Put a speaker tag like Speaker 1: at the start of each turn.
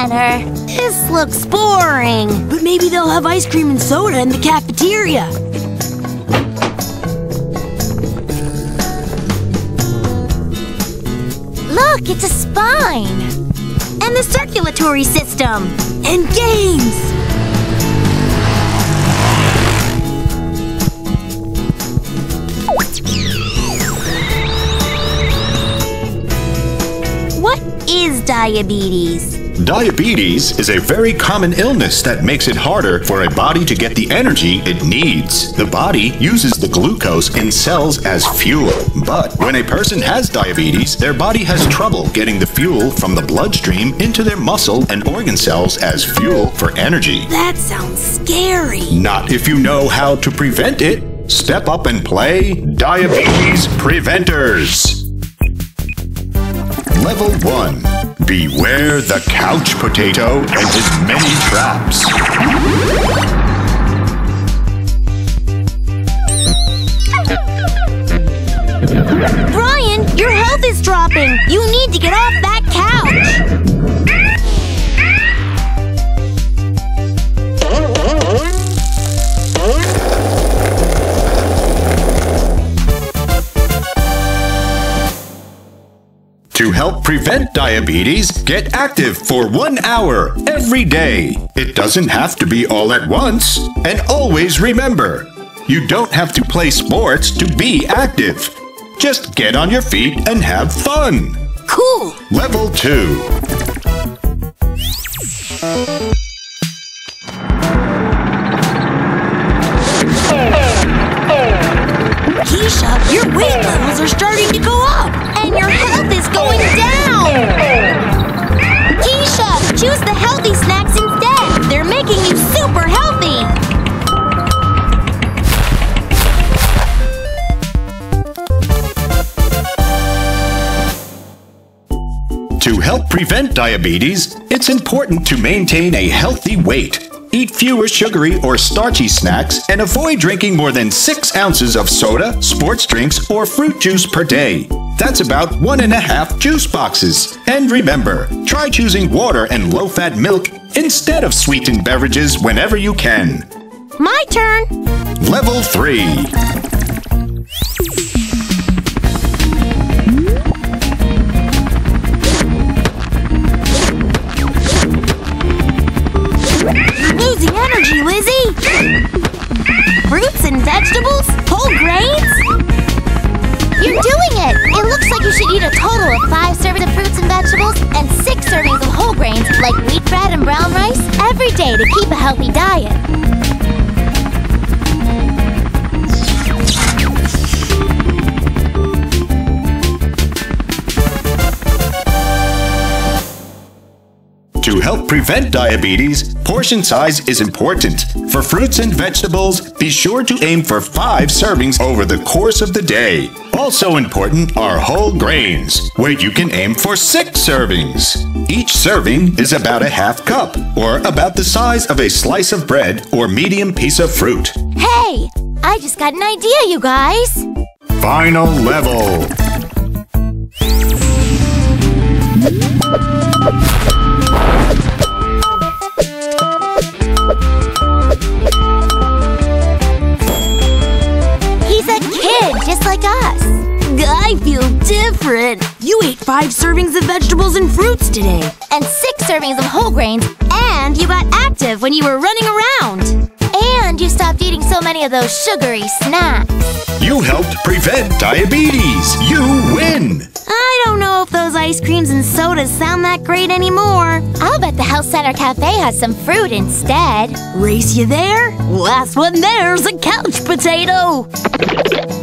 Speaker 1: center. This looks boring.
Speaker 2: But maybe they'll have ice cream and soda in the cafeteria.
Speaker 1: Look, it's a spine. And the circulatory system.
Speaker 2: And games.
Speaker 1: What is diabetes?
Speaker 3: Diabetes is a very common illness that makes it harder for a body to get the energy it needs. The body uses the glucose in cells as fuel. But when a person has diabetes, their body has trouble getting the fuel from the bloodstream into their muscle and organ cells as fuel for energy.
Speaker 2: That sounds scary.
Speaker 3: Not if you know how to prevent it. Step up and play Diabetes Preventers. Level 1. Beware the couch potato and his many traps.
Speaker 1: Brian, your health is dropping. You need to get off that couch.
Speaker 3: To help prevent diabetes, get active for 1 hour every day. It doesn't have to be all at once. And always remember, you don't have to play sports to be active. Just get on your feet and have fun.
Speaker 2: Cool.
Speaker 3: Level 2.
Speaker 2: Keisha, your weight levels are starting to go up.
Speaker 1: And your health is going down! Keisha, choose the healthy snacks instead! They're making you super healthy!
Speaker 3: To help prevent diabetes, it's important to maintain a healthy weight. Eat fewer sugary or starchy snacks and avoid drinking more than 6 ounces of soda, sports drinks, or fruit juice per day. That's about 1.5 juice boxes. And remember, try choosing water and low-fat milk instead of sweetened beverages whenever you can.
Speaker 1: My turn!
Speaker 3: Level 3.
Speaker 1: Losing energy, Lizzie! Fruits and vegetables? Whole grains? You're doing it! It looks like you should eat a total of 5 servings of fruits and vegetables and 6 servings of whole grains like wheat bread and brown rice every day to keep a healthy diet.
Speaker 3: To help prevent diabetes, portion size is important. For fruits and vegetables, be sure to aim for 5 servings over the course of the day. Also important are whole grains, where you can aim for 6 servings. Each serving is about ½ cup, or about the size of a slice of bread or medium piece of fruit.
Speaker 1: Hey! I just got an idea, you guys!
Speaker 3: Final level.
Speaker 1: He's a kid, just like us.
Speaker 2: I feel different. You ate 5 servings of vegetables and fruits today.
Speaker 1: And 6 servings of whole grains. And you got active when you were running around. And you stopped eating so many of those sugary snacks.
Speaker 3: You helped prevent diabetes. You win.
Speaker 1: I don't know if those ice creams and sodas sound that great anymore. I'll bet the Health Center Cafe has some fruit instead.
Speaker 2: Race, you there? Last one there's a couch potato.